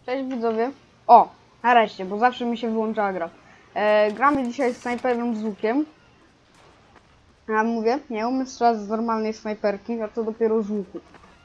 Cześć widzowie. O, nareszcie, bo zawsze mi się wyłączała gra. Gramy dzisiaj z snajperem z łukiem. Ja mówię, nie umiem strzelać z normalnej snajperki, a co dopiero z łuku.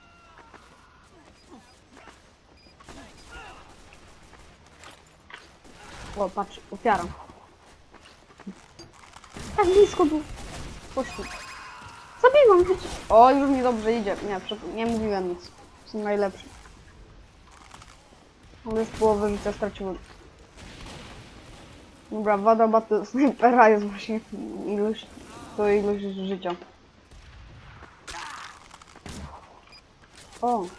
O, patrz, ofiara. Tak blisko był. Chodź tu. Zabiłam, wiecie. O, już mi dobrze idzie. Nie mówiłem nic. Są najlepsi. Ale już połowę życia straciłem. Dobra, wada battle snajpera jest właśnie ilość życia. O!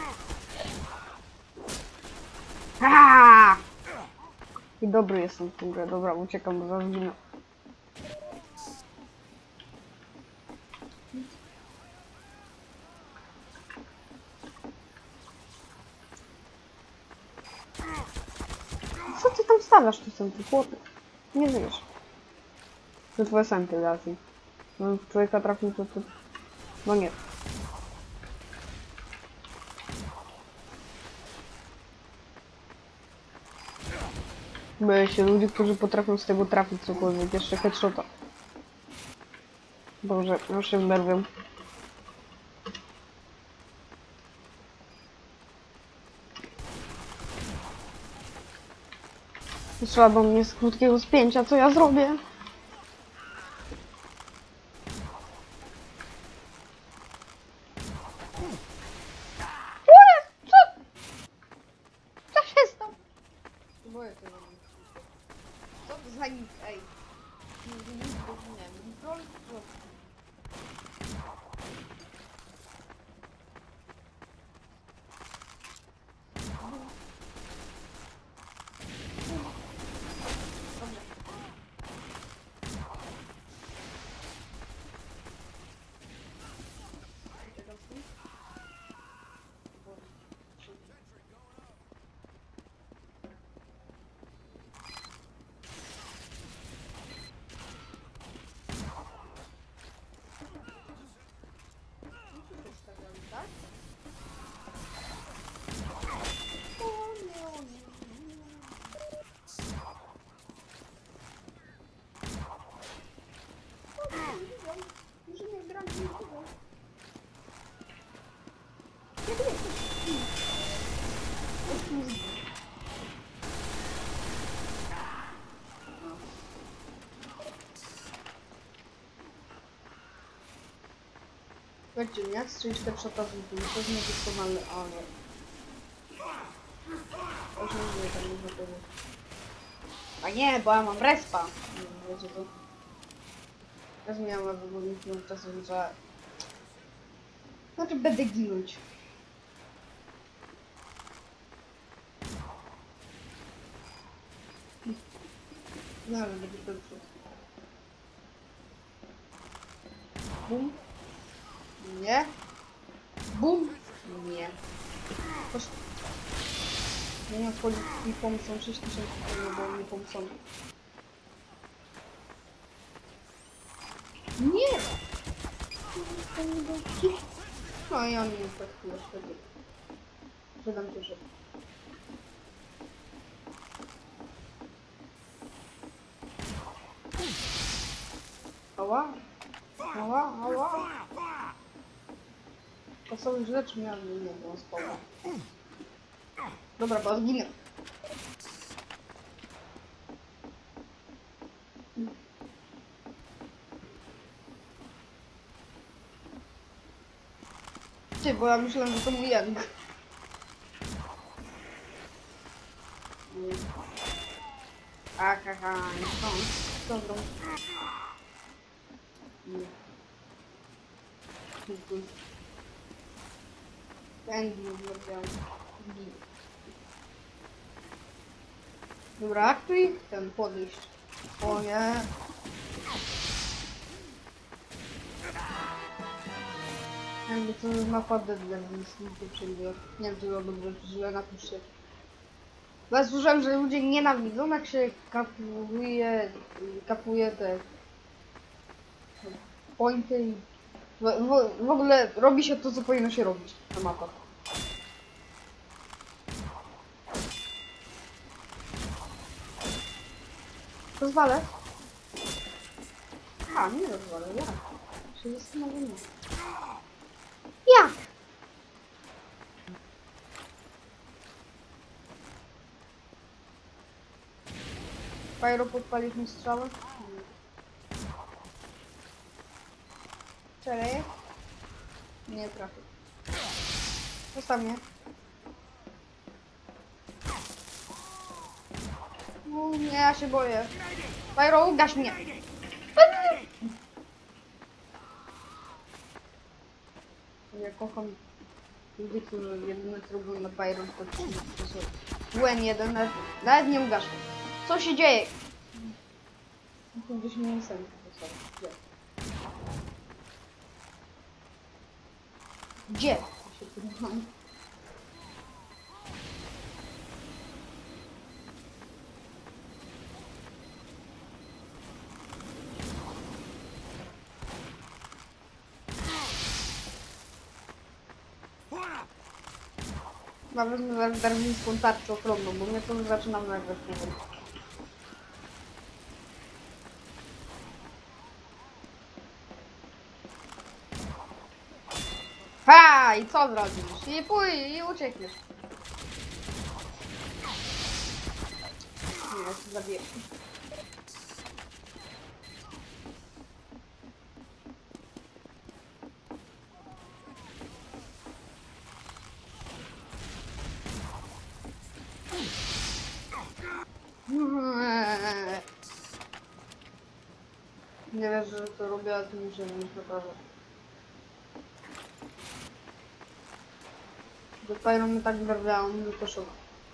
Aaaa! I dobry jestem w tym grę. Dobra, uciekam, bo zaraz ginę. Co ty tam stawiasz, tu są chłopy? Nie wiesz. To twoje sępy raczej. No, człowieka trafił to... No nie. Boję się ludzi, którzy potrafią z tego trafić cokolwiek. Jeszcze headshota. Boże, już się znerwiam. Trzeba do mnie z krótkiego spięcia, co ja zrobię? Co się stało? Boję się na mnie. Co to za nic, ej? Słuchajcie, jak strzelić headshota z łuku? To jest niedoskonale, ale... Już nie żyję tam już na pewno. A nie, bo ja mam respa. Nie, wiecie to. Ja zmieniam wybornik czasem, że... Znaczy będę ginąć. No ale będzie pierwszy. Bum. Nie. Bum. Nie. Chodź. Nie wiem, wchodzi mi pomysł 6000, bo mi pomysł. Nie! No i on mi tak chwilę wtedy. Przydam cię, że... Ała! Ała, ała! To są już rzeczy miałem, nie było spoko. Dobra, bo zginę. Ty, bo ja myślałem, że to mój Jank. Haha, nie stąd. Nie. Ten zrobiłem. Dobra, aktuj ten podejść. O nie. Jakby to jest mapa Deadland, więc nie przejdzie. Nie wiem, czy to dobrze, czy źle napiszcie. Bo ja słyszałem, że ludzie nienawidzą, jak się kapuje te pointy i w ogóle robi się to, co powinno się robić na mapach. Rozwalę? A, nie rozwalę, jak? Się zastanawiam. Jak? Pyro podpalić mi strzałę? Cztery? Nie trafię. Zostaw mnie. No, nie, ja się boję. Pyro, ugaś mnie. Ja kocham ludzi, którzy jedyne co robią na Pyro to są WN jeden, nawet nie ugasz. Co się dzieje? Gdzieś mnie nie sędzę, to są. Gdzie? Ja się pytam. Chyba wezmę darwińską tarczę ochronną, bo mnie to zaczyna nagrać powoli. Ha! I co zrobisz? I pójdź, i uciekniesz. Nie, ja się zabiję. Nie wiesz, że to robię, a ty muszę mieć naprawdę. Do Pyro mnie tak wyrwiało, że to szok.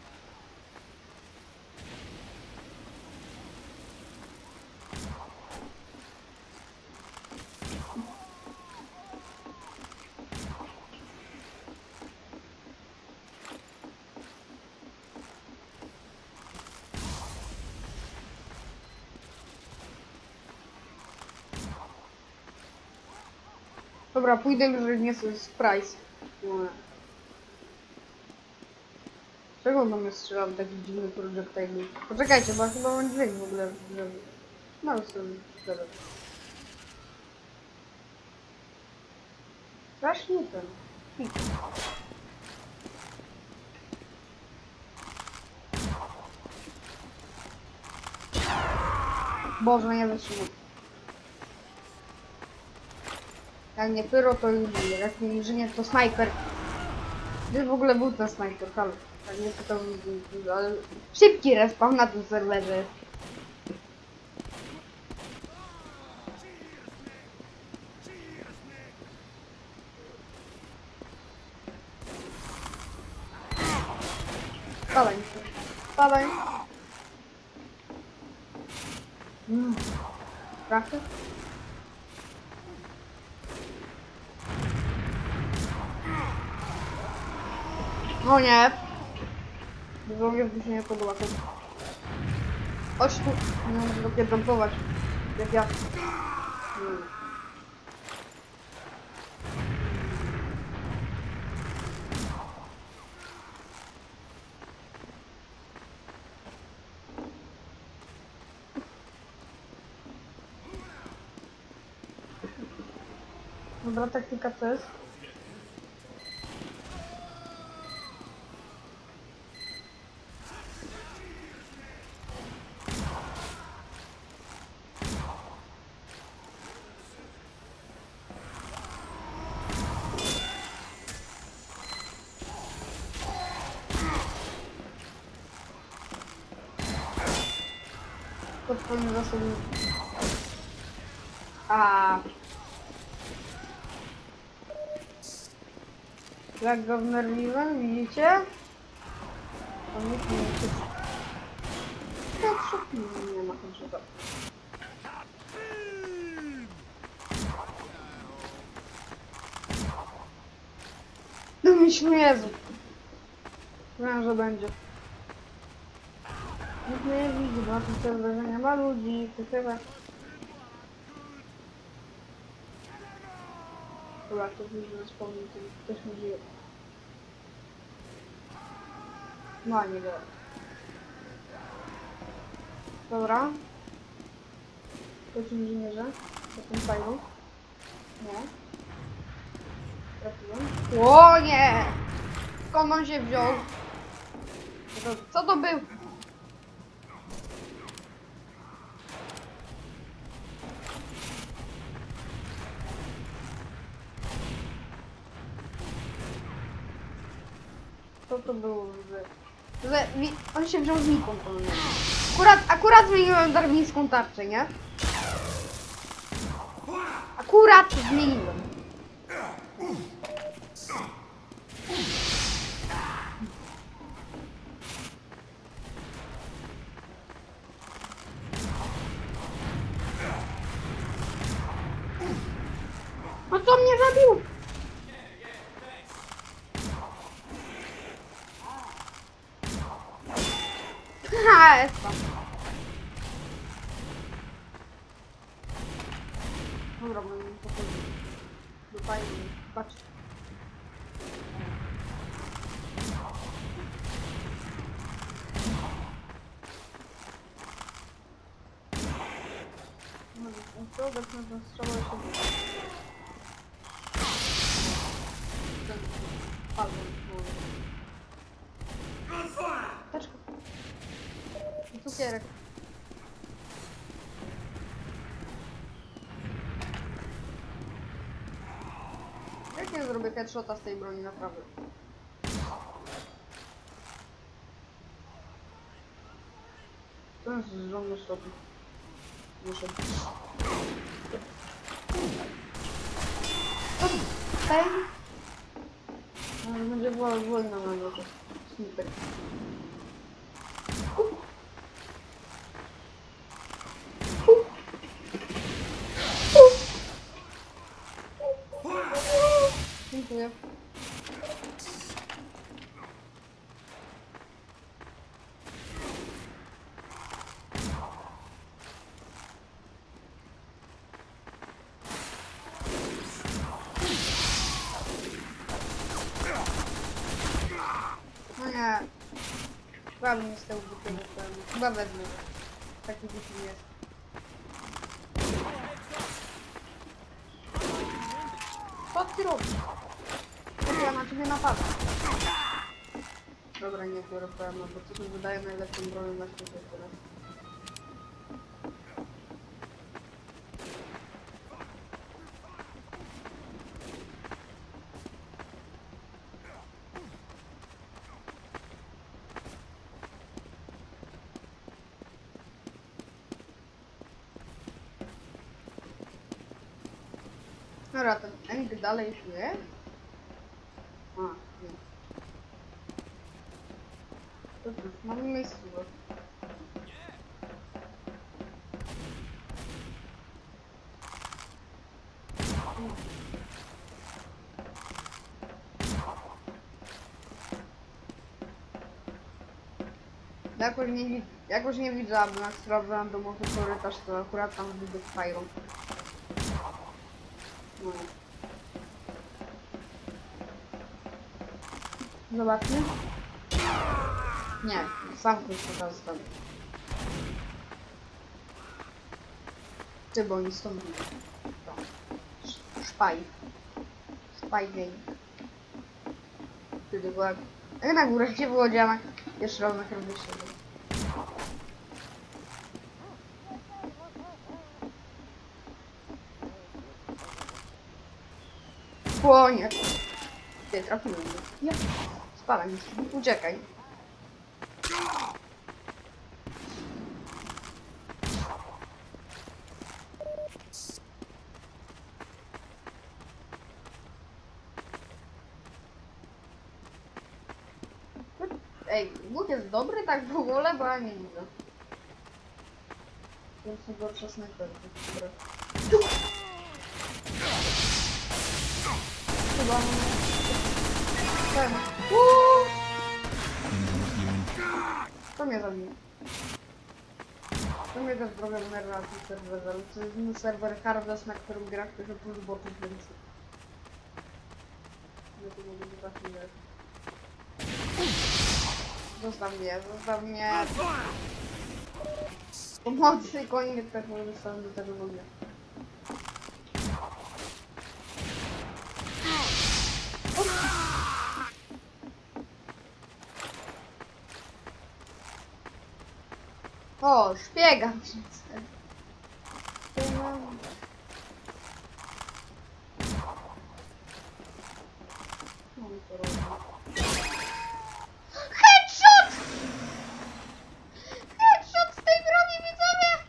Dobra, pójdę już nie z Price. Czego on do mnie strzela w taki dziwny projectile? Poczekajcie, bo chyba mam dźwięk w ogóle. No sobie teraz. Strasznie ten. Boże, nie wytrzymam. Jak nie pyro, to inżynier. Jak nie inżynier, to snajper. Gdzie w ogóle był ten snajper? Halo. Tak nie pytał, ale szybki respawn na tym serwerze. Spadaj. Spadaj. Trafy? No nie. Żołnierz mi się nie podoba. Chodź tu. Nie mogę go pierdolkować. Jak ja. Dobra, taktyka to jest. Podpalmy zasoby. A. Jak go wnerwiłem, widzicie? To nic nie jest. Tak szybko nie ma chyba. No myślę, Jezu. Wiem, że będzie. Nikt mnie nie widzi, ma tu te wrażenia, ma ludzi, to chyba. Dobra, to widzę, wspomnij, to ktoś mi żyje. No, nie wiem. Dobra. To ci inżynierze? To ten fajną? Nie. Trafiłem. O nie! Skąd on się wziął? Co to był? Co to było? On się wziął z niką. Akurat zmieniłem darwińską tarczę, nie? Akurat zmieniłem. No co mnie zabił? Ha, jest to. Dobra, bo mi pochodzi. Fajnie, patrz. To obecnie zastrzała się ten palmy teczka. I cukierek. Jak nie zrobię headshota z tej broni, naprawdę. To jest żołnierz robi. Muszę. Okej. Będzie wolno na noże. Sniper. Dziękuję. No nie. Chyba bym nie stał buty, chyba wezmę. Taki buty jest. Co ty robisz? Ja na ciebie napadam. Dobra, nie biorę PM, bo to się wydaje najlepszą bronią na świecie teraz. Dobra, ten Eng dalej tu jest? A, nie. Dobra, mamy miejsce. Jakoś nie widzę, aby jak sprawdzałem domowy korytarz, to akurat tam widzę fajrą. No. Zobaczmy. Nie, sam ktoś pokazał stąd. Ty, bo oni stąd widzą. Szpaj. Szpaj game. Wtedy była... Jak na górę gdzie było dziamak? Jeszcze raz na kręgu się. Płonie. Ty, trafiłem mnie. Ja. Spadaj, uciekaj. Ej, łuk jest dobry tak w ogóle, bo ja nie widzę. To jest gorsza snajperka. Chyba ten. To mnie zabił. To mnie też problem nerwa na tym serwerze. To jest inny serwer Harvest, na którym gra ktoś oprócz botów, więc... Ja tu mogę zobaczyć, jak... Zostaw mnie, zostaw mnie! Pomocy konie mnie tak dostałem do tego w ogóle. O, szpiega! Headshot! Headshot z tej broni, widzowie!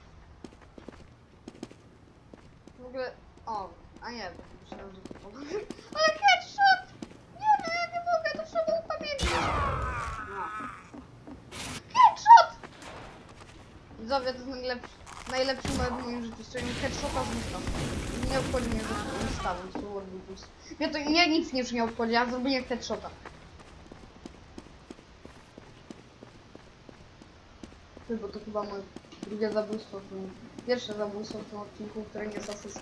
W ogóle... O, a nie, myślałem, że to powiem. Ale headshot! Nie no, ja nie mogę, to trzeba upamiętnić. No. Headshot! Widzowie, to jest najlepszy moment w moim życiu, strzeliłem headshota z nista. Nie obchodzi mnie, że to nie stałem, to było plus. Mnie to nic już nie obchodzi, ja zrobiłem headshota. Bo to chyba moje drugie zabójstwo, pierwsze zabójstwo w tym odcinku, które nie jest asystą.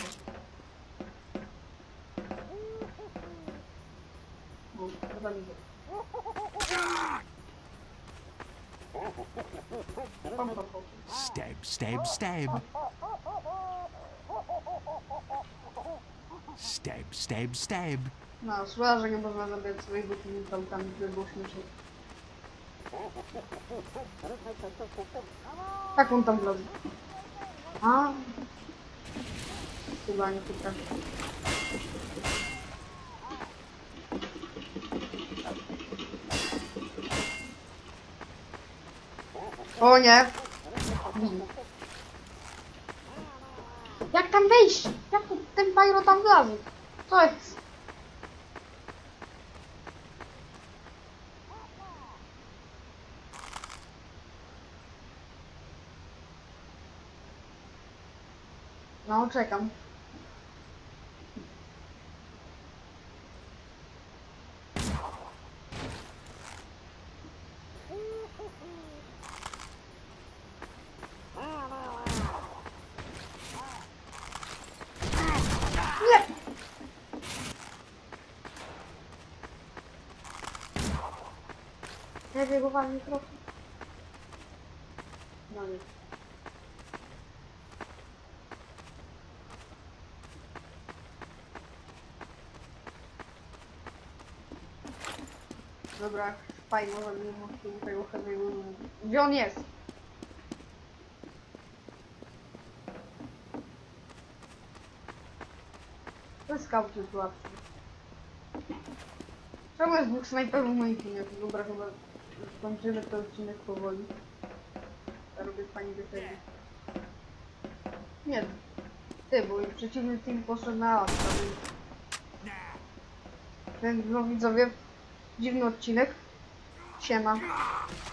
No, chyba nie wiem. Stab, stab, stab. Stab, stab, stab. No, szkoda, że nie można zabijać swojego filmikałkami, które było śmieszne. Tak on tam wlazł. A? Chyba nie potrafię. O nie! Jak tam wejść? Jak ten pyro tam wlazł? Co jest? No, czekam. Nie! Nie biegowałem trochę. No nie. Dobra, fajnie, że nie muszę tego heavy'ego. Gdzie on jest? To jest scout jest łatwy. Czemu jest dwóch snajperów w moim filmie? Dobra, chyba skończymy ten odcinek powoli. Ja robię fajnie do tego. Nie, ty, bo przeciwny team poszedł na A. Więc no widzowie, dziwny odcinek. Siema.